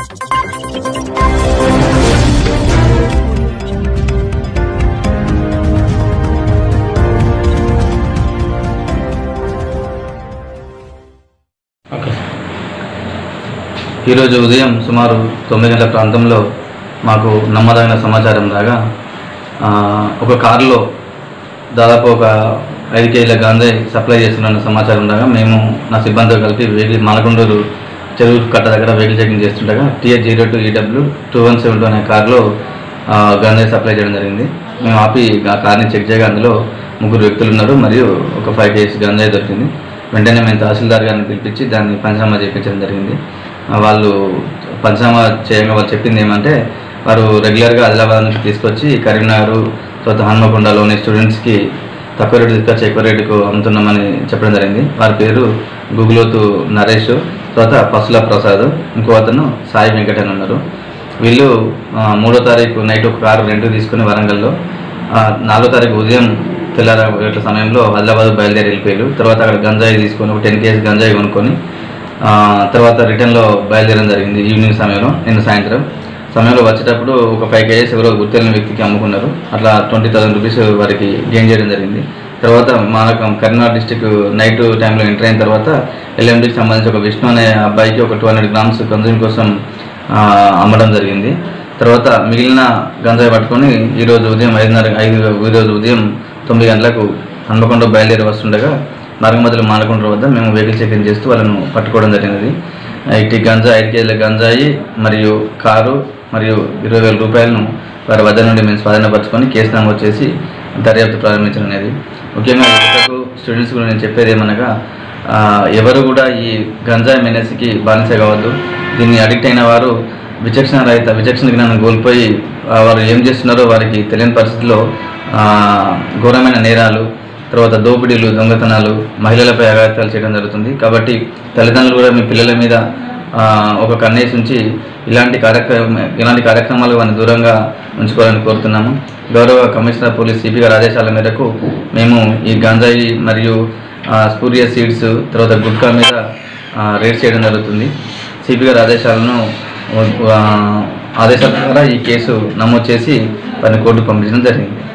ఈరోజు ఉదయం సుమారు 9 గంటల ప్రాంతంలో మాకు నమ్మదగిన సమాచారం రాగా ఒక కారులో దాదాపు ఒక 5 కేజీల గాంజాయి సప్లై చేస్తున్న సమాచారం రాగా మేము నా సిబ్బందితో కలిపి వెహికల్ మాలకొండూరు చెరువు కట్ట దగ్గర వెహికల్ చెకింగ్ చేస్తుండగా TH02EW2172 అనే కారులో గాంజాయి సప్లై చేయడం జరిగింది. మేము ఆపి ఆ కార్ని చెక్ చేయగా అందులో 3 వ్యక్తులు ఉన్నారు మరియు ఒక 5 కేజీస్ గాంజాయి దొరికింది. వెంటనే మేము తహసీల్దార్ గారిని పిలిపించి దాన్ని పంచనామా చేయించడం జరిగింది. వాళ్ళు పంచనామా చేయగా వాళ్ళు చెప్పింది ఏమంటే వారు రెగ్యులర్గా ఆదిలాబాద్ నుంచి తీసుకొచ్చి కరీంనగర్ తర్వాత హన్మకొండలోని స్టూడెంట్స్కి తక్కువ రేటు తీసుకొచ్చి ఎక్కువ రేటుకు అమ్ముతున్నామని చెప్పడం జరిగింది. వారి పేరు గుగులోతు నరేష్, తర్వాత పసుల ప్రసాద్, ఇంకో అతను సాయి వెంకట అని ఉన్నారు. వీళ్ళు 3వ తారీఖు నైట్ ఒక కారు రెంట్కి తీసుకుని వరంగల్లో 4వ తారీఖు ఉదయం తెల్లారి సమయంలో ఆదిలాబాద్ బయలుదేరి వెళ్ళిపోయారు. తర్వాత అక్కడ గంజాయి తీసుకొని ఒక 10 కేజీ గంజాయి కొనుక్కొని తర్వాత రిటర్న్లో బయలుదేరడం జరిగింది. ఈవినింగ్ సమయంలో నిన్న సాయంత్రం సమయంలో వచ్చేటప్పుడు ఒక 5 కేజీస్ ఎవరో గుర్తెలిన వ్యక్తికి అమ్ముకున్నారు. అట్లా 20,000 రూపీస్ వారికి గెయిన్ చేయడం జరిగింది. తర్వాత మనకు కరీంనగర్ డిస్టిక్ నైట్ టైంలో ఎంటర్ అయిన తర్వాత LMDకి సంబంధించి ఒక విష్ణు అనే అబ్బాయికి ఒక 200 గ్రామ్స్ కన్జ్యూమ్ కోసం అమ్మడం జరిగింది. తర్వాత మిగిలిన గంజాయి పట్టుకొని ఈరోజు ఉదయం 9 గంటలకు హన్మకొండ బయలుదేరి వస్తుండగా మార్గం మధ్యలో మాలకొండ వద్ద మేము వెహికల్ చెకింగ్ చేస్తూ వాళ్ళను పట్టుకోవడం జరిగినది. ఇటు గంజాయి 5 కేజీల గంజాయి మరియు కారు మరియు 20,000 రూపాయలను వారి వద్ద నుండి మేము స్వాధీనపరచుకొని కేసు నమోదు చేసి దర్యాప్తు ప్రారంభించడం అనేది. ముఖ్యంగా యువతకు స్టూడెంట్స్ కూడా నేను చెప్పేది ఏమనగా ఎవరు కూడా ఈ గంజాయి మెనెస్కి బానిస కావద్దు. దీన్ని అడిక్ట్ అయిన వారు విచక్షణ జ్ఞానం కోల్పోయి వారు ఏం చేస్తున్నారో వారికి తెలియని పరిస్థితిలో ఘోరమైన నేరాలు, తర్వాత దోపిడీలు, దొంగతనాలు, మహిళలపై అఘాయిత్యాలు చేయడం జరుగుతుంది. కాబట్టి తల్లిదండ్రులు కూడా మీ పిల్లల మీద ఒక కన్నేసి ఉంచి ఇలాంటి కార్యక్రమాలు వారిని దూరంగా ఉంచుకోవాలని కోరుతున్నాము. గౌరవ కమిషనర్ పోలీస్ CP గారి ఆదేశాల మేరకు మేము ఈ గంజాయి మరియు స్పూరియస్ సీడ్స్ తర్వాత గుట్కా మీద రేడ్ చేయడం జరుగుతుంది. CP గారి ఆదేశాల ద్వారా ఈ కేసు నమోదు చేసి వారిని కోర్టుకు పంపించడం జరిగింది.